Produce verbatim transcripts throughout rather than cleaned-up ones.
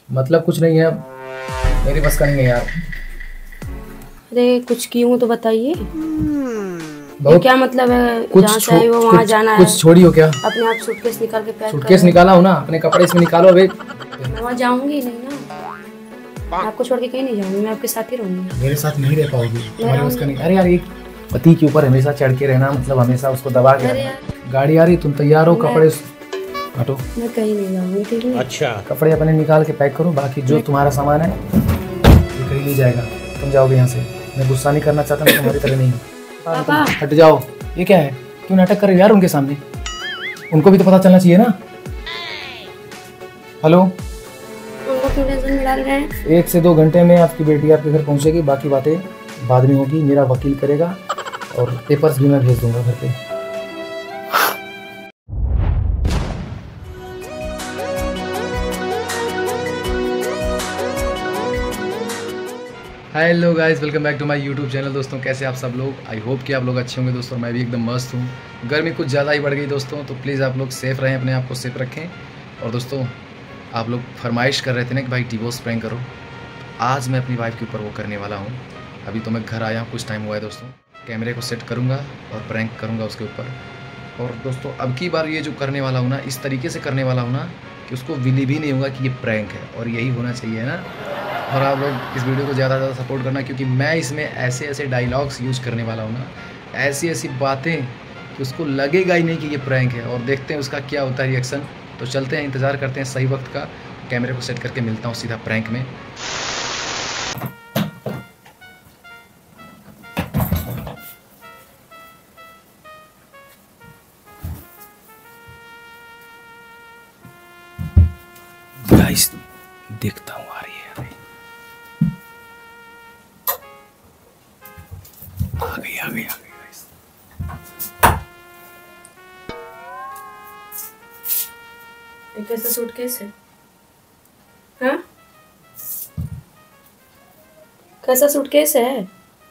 मतलब कुछ नहीं है, मेरी बस का नहीं है यार। अरे कुछ क्यों तो बताइए। बहुत क्या मतलब है? कुछ जहाँ से आई हो वहाँ जाना है। कुछ छोड़ी हो क्या? अपने आप सूटकेस निकाल के पैक सूटकेस निकाला हो ना, अपने कपड़े इसमें निकालो। अबे मैं वहाँ जाऊंगी नहीं ना, मैं आपको छोड़ के कहीं नहीं जाऊंगी, मैं आपके साथ ही रहूंगी। मेरे साथ नहीं रह पाओगी, तुम्हारी बस का नहीं। अरे यार, एक पति के ऊपर हमेशा चढ़ के रहना मतलब हमेशा उसको दबा के रहना। गाड़ी आ रही, तुम तैयार हो? कपड़े हटो, मैं कहीं नहीं जाऊंगी, ठीक है? अच्छा, कपड़े अपने निकाल के पैक करो, बाकी जो तुम्हारा सामान है ये कहीं नहीं जाएगा। तुम जाओगे यहाँ से। मैं गुस्सा नहीं करना चाहता, मैं तुम्हारी तरह नहीं हूँ। हट जाओ। ये क्या है? क्यों नाटक कर रहे हो यार उनके सामने? उनको भी तो पता चलना चाहिए ना। हेलो, उनको क्यों टेंशन में डाल रहे हैं? एक से दो घंटे में आपकी बेटी आपके घर पहुंचेगी, बाकी बातें बाद में होगी। मेरा वकील करेगा और पेपर्स भी मैं भेज दूंगा घर पे। Hello guys, welcome back to my YouTube channel. दोस्तों कैसे आप सब लोग? आई होप कि आप लोग अच्छे होंगे दोस्तों। मैं भी एकदम मस्त हूँ। गर्मी कुछ ज़्यादा ही बढ़ गई दोस्तों, तो प्लीज़ आप लोग सेफ़ रहें, अपने आप को सेफ रखें। और दोस्तों आप लोग फरमाइश कर रहे थे ना कि भाई डिवोर्स प्रैंक करो, आज मैं अपनी वाइफ के ऊपर वो करने वाला हूँ। अभी तो मैं घर आया हूँ, कुछ टाइम हुआ है दोस्तों। कैमरे को सेट करूँगा और प्रैंक करूँगा उसके ऊपर। और दोस्तों अब की बार ये जो करने वाला हूँ ना, इस तरीके से करने वाला हूँ ना कि उसको बिलीव ही नहीं होगा कि ये प्रैंक है, और यही होना चाहिए ना। और आप लोग इस वीडियो को ज़्यादा से ज़्यादा सपोर्ट करना, क्योंकि मैं इसमें ऐसे ऐसे डायलॉग्स यूज़ करने वाला हूँ ना, ऐसी ऐसी बातें कि उसको लगेगा ही नहीं कि ये प्रैंक है। और देखते हैं उसका क्या होता है रिएक्शन। तो चलते हैं, इंतज़ार करते हैं सही वक्त का। कैमरे को सेट करके मिलता हूँ सीधा प्रैंक में। गाइस देखता हूँ, आ रही है आ गई आ गई आ गई गाइस। ये कैसा सूटकेस है? हाँ, कैसा सूटकेस है?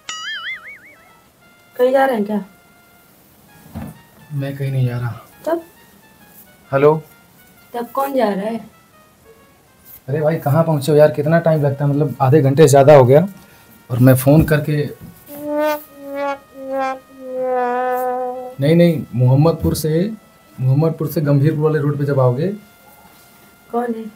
कहीं जा रहे हैं क्या? मैं कहीं नहीं जा रहा। तब हेलो, तब कौन जा रहा है? अरे भाई कहाँ पहुँचे हो यार? कितना टाइम लगता है? मतलब आधे घंटे से ज़्यादा हो गया, और मैं फ़ोन करके नहीं नहीं मोहम्मदपुर से मोहम्मदपुर से गंभीरपुर वाले रोड पे जब आओगे। कौन है?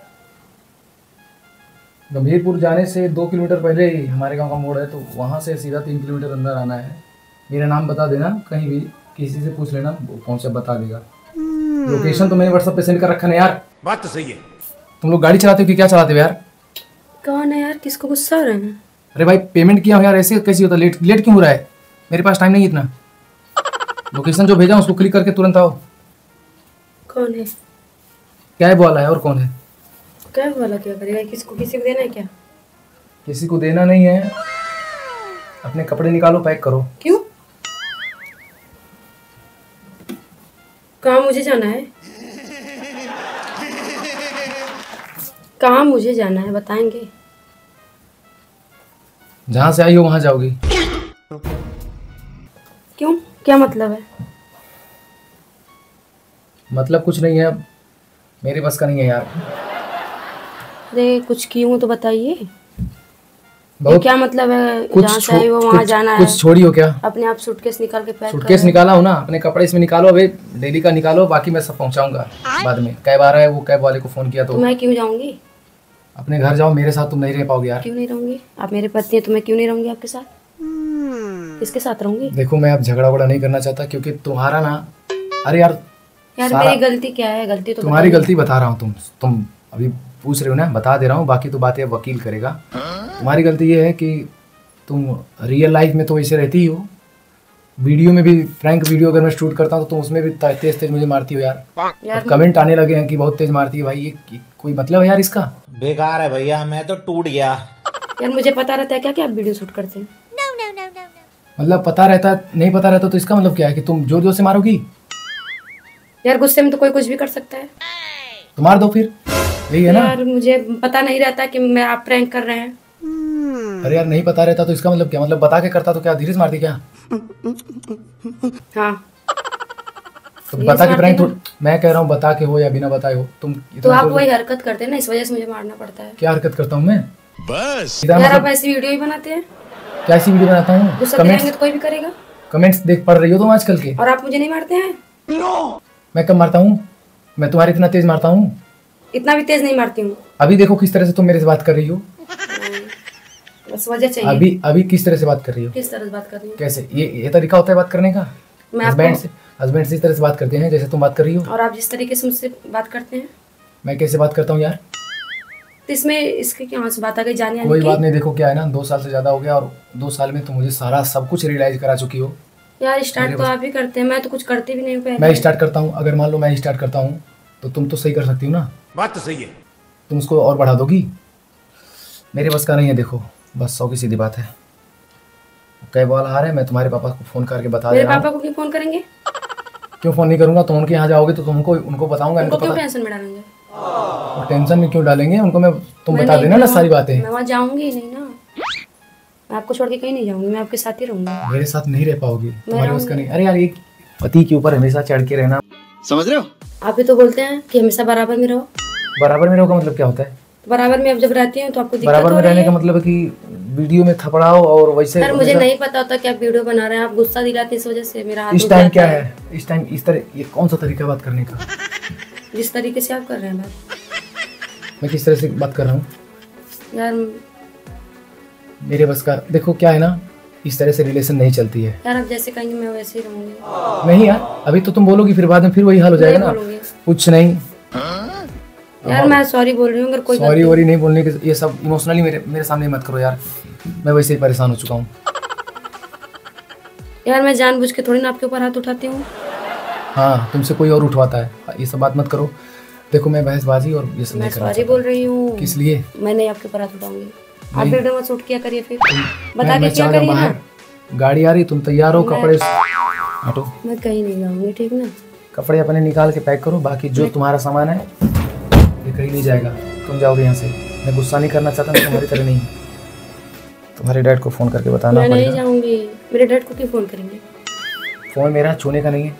गंभीरपुर जाने से दो किलोमीटर पहले ही हमारे गांव का मोड़ है, तो वहाँ से सीधा तीन किलोमीटर अंदर आना है। मेरा नाम बता देना, कहीं भी किसी से पूछ लेना, वो कौन सा बता देगा। लोकेशन तो मैंने व्हाट्सएप पे सेंड कर रखा है यार। बात तो सही है। तुम लोग गाड़ी चलाते हो कि क्या चलाते हो यार? कौन है यार? किसको गुस्सा हो रहे हैं? अरे भाई पेमेंट किया हो यार, ऐसे कैसे होता? लेट लेट क्यों हो रहा है? मेरे पास टाइम नहीं है इतना। लोकेशन जो भेजा उसको क्लिक करके तुरंत आओ। कौन है? कैब वाला है। और कौन है? कैब वाला क्या करेगा? किसको किसी को देना है क्या? किसी को देना नहीं है। अपने कपड़े निकालो, पैक करो। क्यों? कहाँ मुझे जाना है? कहाँ मुझे जाना है बताएंगे? जहाँ से आई हो वहाँ जाओगी। क्यों? क्या मतलब है? मतलब कुछ नहीं है, मेरी बस का नहीं है यार। अरे कुछ क्यों तो बताइए। बहुत क्या मतलब है? कुछ जहाँ से आई हो वहाँ जाना है। कुछ छोड़ी हो क्या? अपने आप सूटकेस निकाल के पैक सूटकेस निकाला हो ना, अपने कपड़े इसमें निकालो। अबे डेली का निकालो, बाकी मैं सब पहुंचाऊंगा बाद में। कैब आ रहा है, वो कैब वाले को फोन किया तो, तो मैं क्यों जाऊंगी? अपने घर जाओ, मेरे साथ तुम नहीं रह पाओगे यार। क्यों नहीं रहूंगी? आप मेरे पति हैं तो मैं क्यों नहीं रहूंगी आपके साथ? किसके साथ रहूंगी? देखो मैं अब झगड़ा वगड़ा नहीं करना चाहता, क्योंकि तुम्हारा ना, अरे यार यार मेरी गलती क्या है? गलती तो तुम्हारी गलती बता रहा हूँ। तुम तुम अभी पूछ रहे हो ना, बता दे रहा हूँ। बाकी तो बातें वकील करेगा। तुम्हारी गलती ये है कि तुम रियल लाइफ में तो ऐसे रहती ही हो, वीडियो में भी फ्रैंक वीडियो अगर मैं शूट करता हूँ तो तुम उसमें भी तेज तेज मुझे मारती हो यार। यार कमेंट आने लगे हैं कि बहुत तेज मारती है। भाई ये कोई मतलब है यार इसका? बेकार है भैया, मैं तो टूट गया। यार मुझे पता रहता है क्या कि आप वीडियो शूट करते हैं? मतलब पता रहता है? नहीं पता रहता तो इसका मतलब क्या है कि तुम जोर जोर से मारोगी? यार गुस्से में तो कोई कुछ भी कर सकता है। तो मार दो फिर, यही है ना। यार मुझे पता नहीं रहता कि मैं आप प्रैंक कर रहे हैं। अरे यार नहीं पता रहता तो इसका मतलब क्या? मतलब बता के करता तो क्या धीरे से मारती क्या? हाँ। तो बता के प्रैंक, मैं कह रहा हूँ बता के हो या बिना बताए हो तुम। तो आप वही हरकत करते हैं ना, इस वजह से मुझे मारना पड़ता है। क्या हरकत करता हूँ मैं? बस यार आप ऐसी वीडियो ही बनाते हैं। क्या ऐसी वीडियो बनाता हूँ? गुस्सा करेंगे तो कोई भी करेगा। कमेंट्स देख पढ़ रही हो तुम आजकल के, और आप मुझे नहीं मारते हैं। मैं कब मारता हूँ? मैं तुम्हारे इतना तेज मारता हूँ? इतना भी तेज नहीं मारती हूँ। अभी देखो किस तरह से तुम मेरे से बात कर रही हो। बस वजह चाहिए। अभी अभी किस तरह से बात कर रही हो? किस तरह से बात कर रही हूँ? कैसे? ये ये तरीका होता है बात करने का? मैं हस्बैंड से हस्बैंड से इस तरह से बात करते हैं जैसे तुम बात कर रही हो। और आप जिस तरीके से मुझसे बात करते हैं। मैं कैसे बात करता हूँ यार? तो इसमें इसकी क्या से बात आ गई जाने आने कोई की? बात नहीं, देखो क्या है ना, दो साल से ज्यादा हो गया और दो साल में तुम मुझे सारा सब कुछ रियलाइज करा चुकी हो। यार स्टार्ट तो आप ही करते हैं, मैं तो कुछ करती भी नहीं हूँ पहले। मैं स्टार्ट करता हूँ, अगर मान लो मैं स्टार्ट करता हूँ तो तुम तो सही कर सकती हो ना। बात तो सही है। तुम उसको और बढ़ा दोगी, मेरे बस का नहीं है। देखो बस सौ की सीधी बात है। कई बार आ रहे हैं, मैं तुम्हारे पापा को फोन करके बता दे मेरे रहा हूँ। पापा को क्यों फोन करेंगे? क्यों फोन नहीं करूंगा? तुम उनके यहाँ जाओगे तो तुमको उनको बताऊंगा। उनको इनको क्यों पता टेंशन में डालेंगे? टेंशन में क्यों डालेंगे उनको? मैं तुम मैं बता नहीं- देना ना मैं सारी वहाँ- बातें। मैं वहाँ जाऊंगी नहीं ना, मैं आपको छोड़ के कहीं नहीं जाऊंगी, मैं आपके साथ ही रहूंगी। मेरे साथ नहीं रह पाओगी, तुम्हारे उसका नहीं। अरे यार ये पति के ऊपर हमेशा चढ़ के रहना, समझ रहे हो? आप ही तो बोलते हैं कि हमेशा बराबर में रहो। बराबर में रहो का मतलब क्या होता है? बराबर में अब जब रहती हूँ तो आपको दिक्कत बराबर हो में रही रहने है। का मतलब है कि वीडियो में थपड़ाओ और वैसे। सर मुझे नहीं पता होता कि आप वीडियो बना रहे हैं, आप गुस्सा दिलाते हैं, इस वजह से मेरा हाथ इस उठ टाइम जाता क्या है? इस टाइम इस तरह, ये कौन सा तरीका बात करने का? जिस तरीके से आप कर रहे हैं बात। मैं किस तरह से बात कर रहा हूँ यार मेरे बस का? देखो क्या है ना, इस तरह से रिलेशन नहीं चलती है। यार आप जैसे कहेंगे मैं वैसे ही रहूंगी। नहीं यार, अभी तो तुम बोलोगी फिर बाद में फिर वही हाल हो जाएगा नहीं ना। बोलूंगी। कुछ नहीं यार मैं सॉरी बोल रही हूँ, अगर कोई सॉरी वॉरी नहीं बोलने के, ये सब इमोशनली मेरे मेरे सामने मत करो यार। मैं वैसे ही परेशान हो चुका हूँ। यार मैं जानबूझ के थोड़ी ना आपके ऊपर हाथ उठाती हूँ। हाँ तुमसे कोई और उठवाता है, ये सब बात मत करो। देखो मैं बहसबाजी और ये सब मैं नहीं करना सॉरी बोल रही हूँ। किस लिए? मैं नहीं आपके ऊपर हाथ उठाऊंगी। आप वीडियो मत शूट किया करिए, फिर बता मैं, के मैं क्या चल रहा हूँ करिए ना। बाहर, गाड़ी आ रही, तुम तैयार हो? कपड़े हटो, मैं कहीं नहीं जाऊंगी, ठीक ना? कपड़े अपने निकाल के पैक करो। बाकी जो तुम्हारा सामान है ये कहीं नहीं जाएगा, तुम जाओगे यहाँ से। मैं गुस्सा नहीं करना चाहता, मैं तुम्हारी तरह नहीं। तुम्हारे डैड को फोन करके बताना मैं नहीं पड़ेगा। जाऊंगी। मेरे डैड को क्यों फोन करेंगे? फोन मेरा छूने का नहीं है।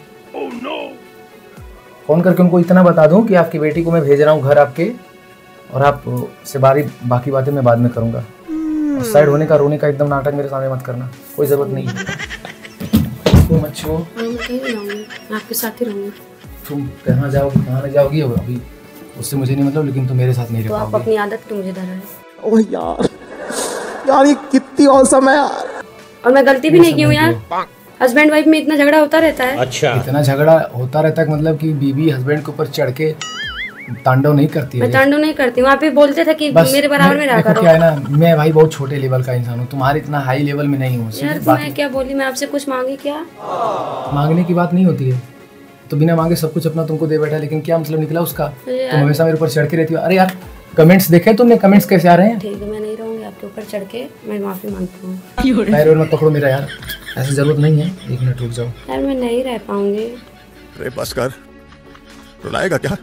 फोन करके उनको इतना बता दूं कि आपकी बेटी को मैं भेज रहा हूँ घर आपके, और आप से बारी बाकी बातें मैं बाद में करूंगा। और साइड होने का, रोने का एकदम नाटक मेरे सामने मत करना, कोई जरूरत नहीं है। तुम अच्छी हो, हाँ, मैं कहीं नहीं जाऊंगी, मैं आपके साथ ही रहूंगी। तुम कहाँ जाओगी कहाँ नहीं जाओगी अभी उससे मुझे नहीं मतलब, लेकिन तुम मेरे साथ नहीं रह तो आप पाओगी। अपनी आदत तो मुझे धरा है। ओह यार, यार ये कितनी औसम है यार। और मैं गलती भी नहीं की हूँ यार। हस्बैंड वाइफ में इतना झगड़ा होता रहता है। अच्छा, इतना झगड़ा होता रहता है मतलब कि बीवी हस्बैंड के ऊपर चढ़ के तांडव नहीं करती है। मैं तांडव नहीं करती हूँ। आप ही बोलते थे कि बस मेरे बराबर में रहा देखो करो। क्या है ना, मैं भाई बहुत छोटे लेवल का इंसान हूँ, तुम्हारे इतना हाई लेवल में नहीं हूँ। यार तो मैं क्या बोली, मैं आपसे कुछ मांगी क्या? मांगने की बात नहीं होती है, तो बिना मांगे सब कुछ अपना तुमको दे बैठा, लेकिन क्या मतलब निकला उसका? तुम हमेशा मेरे ऊपर चढ़ के रहती हो। अरे यार कमेंट्स देखे तुमने? कमेंट्स कैसे आ रहे हैं? ठीक है, मैं नहीं रहूंगी आपके ऊपर चढ़ के, मैं माफी मांगती हूँ। पैर वैर मत पकड़ो मेरा यार, ऐसी जरूरत नहीं है। एक मिनट रुक जाओ यार मैं नहीं रह पाऊंगी। अरे बस कर, रुलाएगा क्या?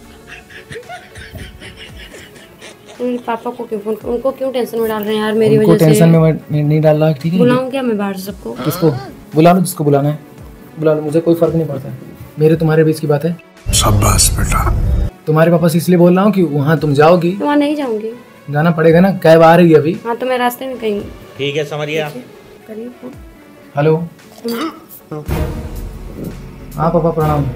मेरे पापा को क्यों फोन, उनको क्यों टेंशन में डाल रहे हैं यार मेरी उनको वजह टेंशन से? में मैं नहीं डाल रहा, ठीक है? बुलाऊं क्या मैं बाहर से सबको? किसको? बुला लो जिसको बुलाना है, बुला लो, मुझे कोई फर्क नहीं पड़ता है। मेरे तुम्हारे बीच की बात है। शाबाश बेटा। तुम्हारे पापा से इसलिए बोल रहा हूँ कि वहाँ तुम जाओगी, तो वहाँ नहीं जाऊंगी। जाना पड़ेगा ना, कैब आ रही है अभी। हाँ तो मैं रास्ते में कहीं ठीक है, समझ गया। करिए फोन। हेलो, हाँ पापा प्रणाम।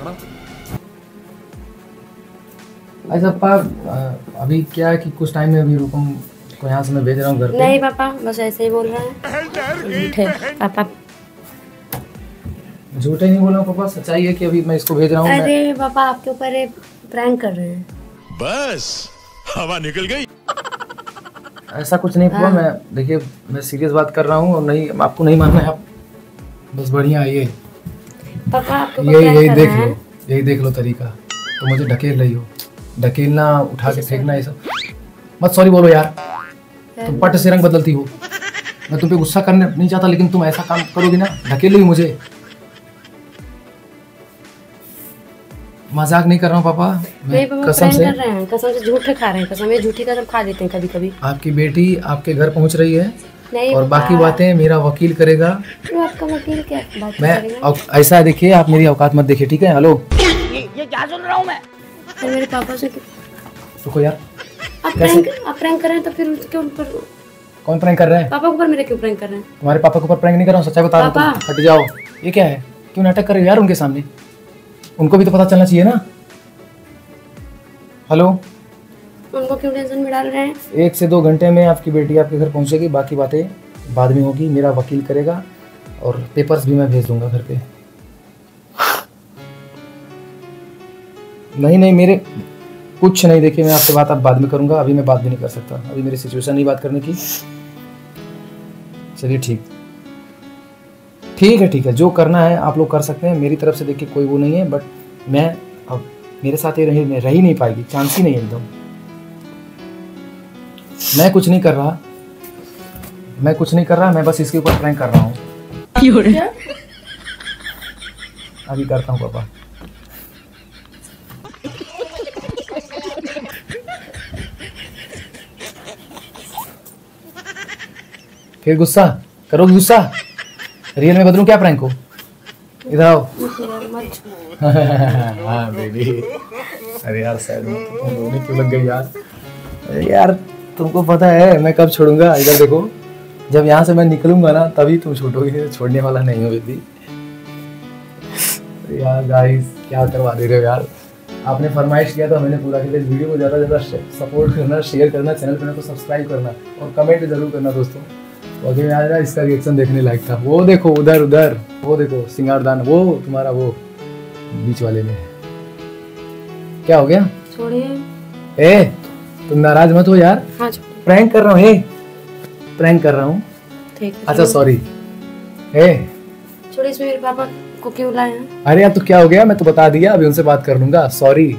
अच्छा पापा, अभी क्या है कि कुछ टाइम में अभी रुकम को यहाँ से मैं भेज रहा हूँ घर पे। नहीं पापा, बस ऐसे ही बोल रहे हैं। झूठे पापा। झूठे नहीं बोल रहा हूँ पापा, सच्चाई है कि अभी मैं इसको भेज रहा हूँ। मैं अरे पापा आपके ऊपर एक प्रैंक कर रहे हैं। बस हवा निकल गई। ऐसा कुछ नहीं हुआ। मैं देखिए मैं सीरियस बात कर रहा हूँ, और नहीं आपको नहीं मानना है, आप बस बढ़िया है ये पापा आपके ऊपर यही प्रैंक यही कर देख रहे लो, हैं। यही देख लो तरीका। तो मुझे ढकेल रही हो, ढकेलना, उठा के फेंकना, ये सब मत सॉरी बोलो यार। तुम पट से रंग बदलती हो। मैं तुम पे गुस्सा करने नहीं चाहता, लेकिन तुम ऐसा काम करोगी ना, ढकेल रही हो मुझे। मजाक नहीं कर रहा हूँ पापा, नहीं मैं पापा कसम प्रैंक से। कर रहे हैं, कसम से झूठे खा रहे हैं, कसम ये झूठी कसम खा लेते हैं कभी कभी। आपकी बेटी आपके घर पहुंच रही है, नहीं और बाकी पापा। बातें मेरा वकील करेगा। क्यों आपका वकील क्या बात मैं करेगा? औ- ऐसा है, देखिए आप मेरी औकात मत देखिए, ठीक है? हेलो फिर मेरे पापा से क्यों- रुको यार, आप कैसे? प्रैंक आप प्रैंक कर रहे हैं तो फिर क्यों ऊपर कौन प्रैंक कर रहा है? पापा के ऊपर मेरे क्यों प्रैंक कर रहे हैं? तुम्हारे पापा के ऊपर प्रैंक नहीं कर रहा हूँ, सच्चाई बता रहा हूँ। पापा। तुम हट जाओ। ये क्या है? क्यों नाटक कर रहे हो यार उनके सामने? उनको भी तो पता चलना चाहिए ना। हेलो, उनको क्यों टेंशन में डाल रहे हैं? एक से दो घंटे में आपकी बेटी आपके घर पहुंचेगी, बाकी बातें बाद में होगी। मेरा वकील करेगा और पेपर्स भी मैं भेज दूंगा घर पे। नहीं नहीं, मेरे कुछ नहीं, देखिए मैं आपसे बात अब बाद में करूंगा, अभी मैं बात भी नहीं कर सकता, अभी मेरी सिचुएशन नहीं बात करने की। चलिए ठीक ठीक है, ठीक है, जो करना है आप लोग कर सकते हैं, मेरी तरफ से देखिए कोई वो नहीं है, बट मैं अब मेरे साथ ये रही रह ही नहीं पाएगी, चांस ही नहीं है एकदम। मैं कुछ नहीं कर रहा, मैं कुछ नहीं कर रहा, मैं बस इसके ऊपर प्रैंक कर रहा हूँ। अभी करता हूँ पापा। फिर गुस्सा करोगे? गुस्सा रियल में बदलूं क्या प्रैंक को? इधर आओ। हाँ बेबी। अरे यार सैड रोने क्यों लग गई यार? अरे यार तुमको पता है मैं कब छोड़ूंगा? इधर देखो, जब यहाँ से मैं निकलूंगा ना तभी तुम छोड़ोगे, छोड़ने वाला नहीं हो बेबी। अरे यार गाइस क्या करवा दे रहे हो यार? आपने फरमाइश किया तो मैंने पूरा किया। वीडियो को ज़्यादा से ज़्यादा सपोर्ट करना, शेयर करना, चैनल पर को सब्सक्राइब करना और कमेंट जरूर करना दोस्तों। तो अभी मैं आज ना इसका रिएक्शन देखने लायक था। वो देखो उधर उधर, वो देखो सिंगारदान, वो तुम्हारा वो बीच वाले में। क्या हो गया? छोड़िए। ए तुम नाराज मत हो यार। हाँ छोड़िए। प्रैंक कर रहा हूँ, ए प्रैंक कर रहा हूँ। ठीक है। अच्छा सॉरी। ए छोड़िए, इसमें मेरे पापा को क्यों लाए हैं? अरे यार तो क्या हो गया? मैं तो बता दिया, अभी उनसे बात कर लूंगा। सॉरी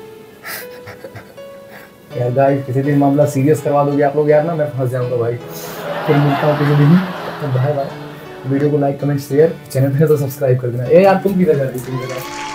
यार गाइस, किसी दिन मामला सीरियस करवा दोगे आप लोग यार ना, मैं फंस जाऊंगा भाई। फिर मिलता हूँ किसी दिन। तो बाय बाय। वीडियो को लाइक कमेंट शेयर, चैनल पे तो सब्सक्राइब कर देना। ए यार तुम किधर जाती?